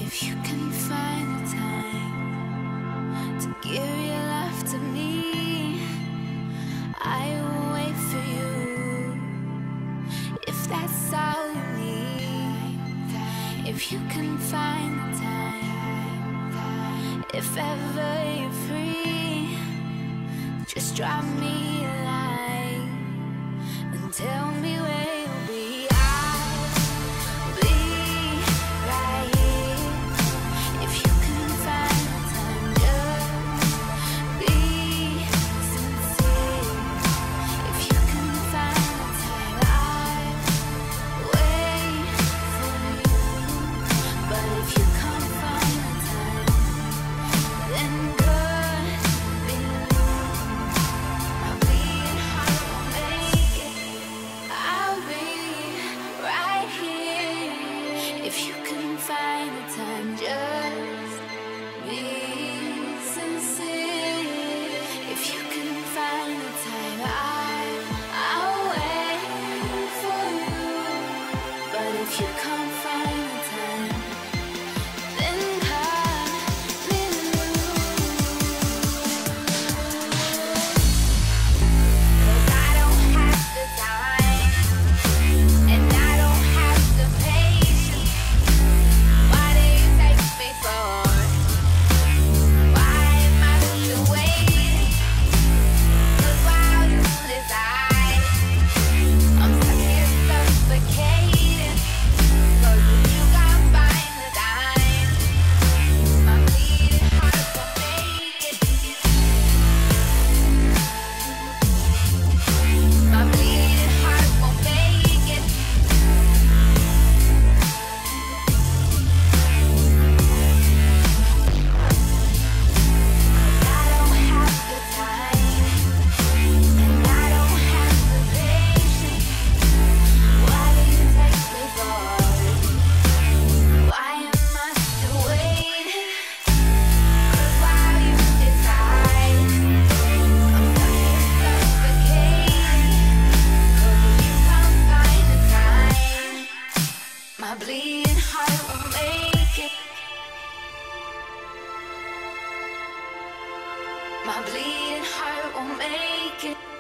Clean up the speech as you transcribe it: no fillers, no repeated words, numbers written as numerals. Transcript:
If you can find the time to give your love to me, I will wait for you. If that's all you need, if you can find the time, if ever you're free, just drop me a line and tell me where you'll be. I'll be right here. If you can find the time, just be sincere. If you can find the time, I'll wait for you. But if you can't find the time, then good believe my bleeding heart will make it. I'll be right here. If you can find the time, just be sincere. If you can find the time, I'll wait for you. But if you can't find the time, then cut me loose. 'Cause I don't have the time, and I don't have the patience. Why do you take me for? Why am I still waiting? 'Cause while you decide, I'm stuck here suffocating. 'Cause if you can't find the time, my bleeding heart will make it. My bleeding heart will make it. I don't have the time, and I don't have the patience. Why do you take me for? Why am I still waiting? 'Cause while you decide, I'm stuck here suffocating. 'Cause if you can't find the time, my bleeding heart will make it. My bleeding heart will make it.